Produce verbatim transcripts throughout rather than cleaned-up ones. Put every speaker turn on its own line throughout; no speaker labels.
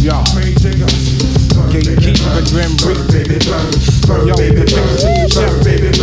Yo, gatekeeper, grim reaper. Yo, the ghost in the shell.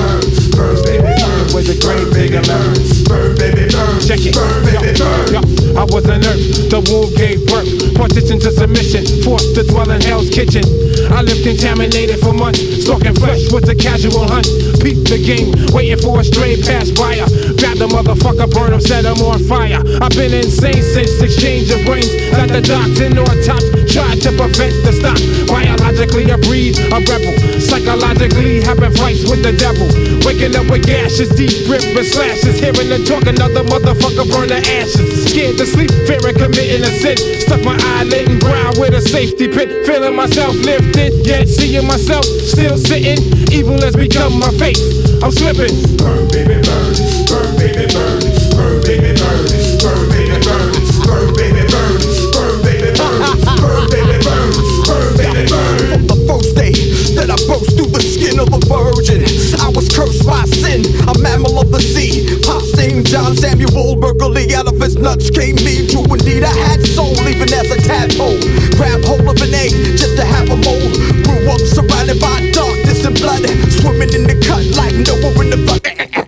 Where the grave digger lives. Check it. Yo, yo, I was an earth, the womb gave birth. Partition to submission, forced to dwell in hell's kitchen. I lived contaminated for months, stalking flesh with a casual hunt. Peep the game, waiting for a stray pass buyer. Grab the motherfucker, burn him, set him on fire. I've been insane since exchange of brains. Like the doctor or tops tried to prevent the stop. Biologically a breed, a rebel. Psychologically having fights with the devil. Waking up with gashes, deep rip and slashes. Hearing the talk, another motherfucker burn the ashes. Scared to sleep, fearing committing a sin. Stuck my eyelid and brow with a safety pin. Feeling myself lifted, yet seeing myself still sitting. Evil has become my faith. I'm slipping.
Burn, baby, burn. Burn, baby, burn. Burn, baby, burn. Burn, baby, burn. Burn, baby, burn. Burn, baby, burn. Burn, baby, burn. Burn, baby, burn.
From the first day that I burst through the skin of a virgin, I was cursed by sin, a mammal of the sea. Pops named John Samuel Berkeley, out of his nuts came me. True indeed, I had soul, even as a tadpole. Grab hold of an egg just to have a mold. Grew up surrounded by darkness and blood, swimming in the cut like Noah in the flood.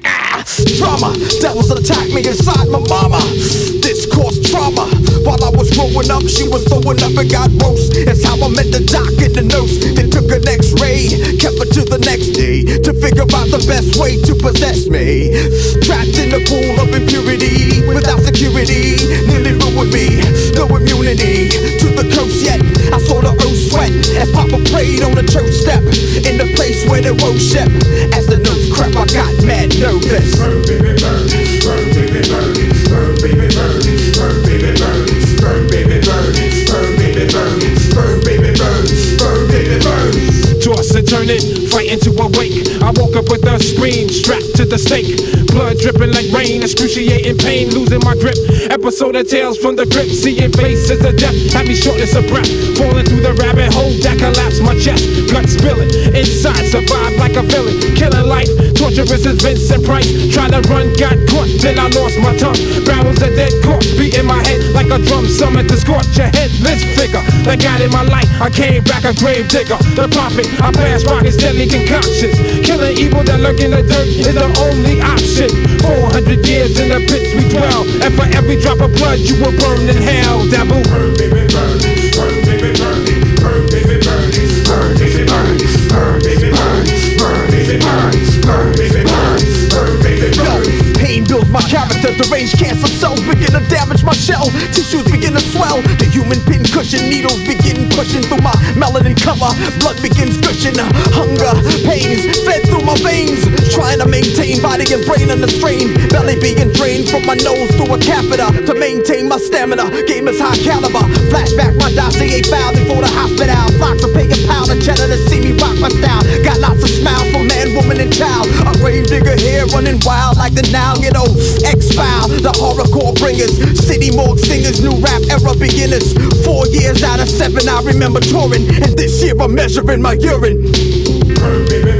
Drama, devils attacked me inside my mama. This caused trauma. While I was growing up, she was throwing up and got roast. That's how I met the doc in the nose. They took an x-ray, kept her to the next day to figure out the best way to possess me. Trapped in the pool of impurity, without security, nearly ruined me. No immunity to the curse yet. I saw the earth sweat as Papa prayed on the church step, in the place where they worship. As the nerves crept, I got mad nervous.
Burn, baby, burn. Burn, baby, burn. Burn, baby, burn. Burn, baby, burn. Burn, baby, burn. Burn, baby, burn. Burn, baby, burn. Burn, baby, burn.
Toss and turn it, fighting to awake. I woke up with a scream, strapped to the stake. Blood dripping like rain, excruciating pain, losing my grip. Episode of Tales from the Crypt, seeing faces of death had me shortness of breath. Falling through the rabbit hole that collapsed my chest. Blood spilling, inside survived like a villain. Killing life, torturous as Vincent Price. Trying to run, got caught, then I lost my tongue. Barrels of dead corpse beating my head like a drum. Summoned to scorch a headless figure that got in my life. I came back a grave digger, the prophet. I blast rockets, deadly concoctions. Killing evil that lurk in the dirt is the only option. Four hundred years in the pits we dwell, and for every drop of blood you will burn in hell, devil.
Burn, baby, burn. Burn, baby, burn. Burn, baby, burn. Burn, baby, burn. Burn, baby, burn. Burn, baby, burn. Burn, baby, burn. Burn, baby, burn.
Pain builds my character, deranged cancer cells begin to damage my shell. Tissues begin to swell, the human pin cushion needles begin pushing through my melanin cover. Blood begins gushing, hunger, pains fed through my veins. Trying to maintain body and brain under strain. Belly being drained from my nose through a catheter to maintain my stamina. Game is high caliber, flashback my dossier filed before the hospital. Flocks of paying pound of cheddar to see me rock my style. Got lots of smiles for man, woman and child. A grave digger here running wild like the Nile, you know. X-File, the horrorcore bringers, city morgue singers, new rap era beginners. Four years out of seven I remember touring, and this year I'm measuring my urine.
Burn, baby,